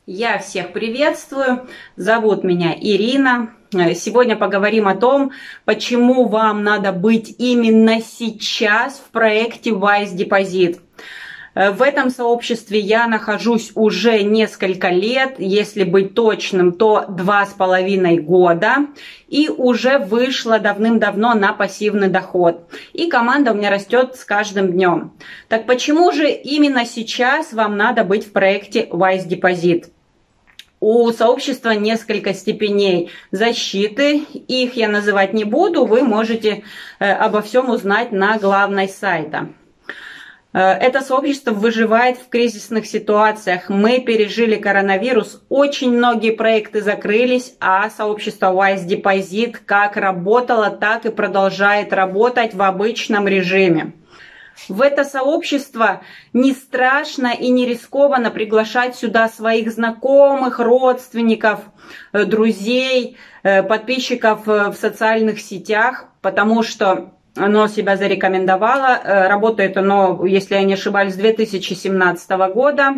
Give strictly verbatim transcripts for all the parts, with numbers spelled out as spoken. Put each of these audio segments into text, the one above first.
Я всех приветствую, зовут меня Ирина. Сегодня поговорим о том, почему вам надо быть именно сейчас в проекте Wise Deposit. В этом сообществе я нахожусь уже несколько лет, если быть точным, то два с половиной года, и уже вышла давным-давно на пассивный доход. И команда у меня растет с каждым днем. Так почему же именно сейчас вам надо быть в проекте Wise Deposit? У сообщества несколько степеней защиты, их я называть не буду, вы можете обо всем узнать на главной сайта. Это сообщество выживает в кризисных ситуациях. Мы пережили коронавирус, очень многие проекты закрылись, а сообщество Wise Deposit как работало, так и продолжает работать в обычном режиме. В это сообщество не страшно и не рискованно приглашать сюда своих знакомых, родственников, друзей, подписчиков в социальных сетях, потому что оно себя зарекомендовало. Работает оно, если я не ошибаюсь, с две тысячи семнадцатого года.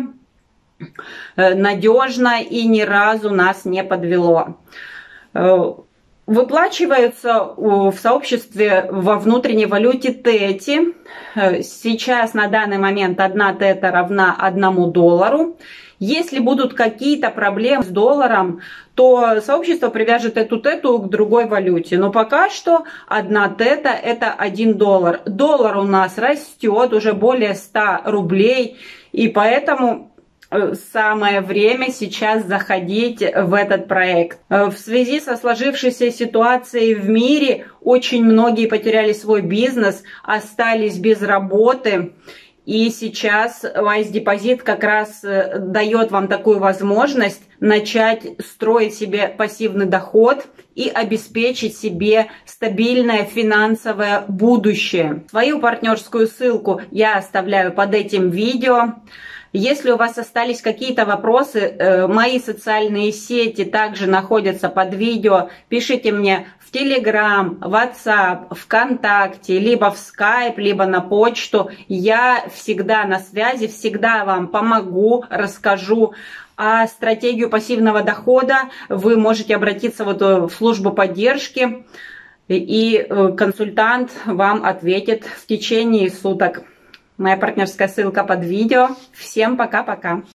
Надежно и ни разу нас не подвело. Выплачивается в сообществе во внутренней валюте тети. Сейчас на данный момент одна тета равна одному доллару. Если будут какие-то проблемы с долларом, то сообщество привяжет эту тету к другой валюте. Но пока что одна тета это один доллар. Доллар у нас растет уже более ста рублей. И поэтому самое время сейчас заходить в этот проект. В связи со сложившейся ситуацией в мире очень многие потеряли свой бизнес, остались без работы. И сейчас Wise Deposit как раз дает вам такую возможность начать строить себе пассивный доход и обеспечить себе стабильное финансовое будущее. Свою партнерскую ссылку я оставляю под этим видео. Если у вас остались какие-то вопросы, мои социальные сети также находятся под видео. Пишите мне в Telegram, WhatsApp, ВКонтакте, либо в Skype, либо на почту. Я всегда на связи, всегда вам помогу, расскажу. А стратегию пассивного дохода вы можете обратиться вот в службу поддержки, и консультант вам ответит в течение суток. Моя партнерская ссылка под видео. Всем пока-пока.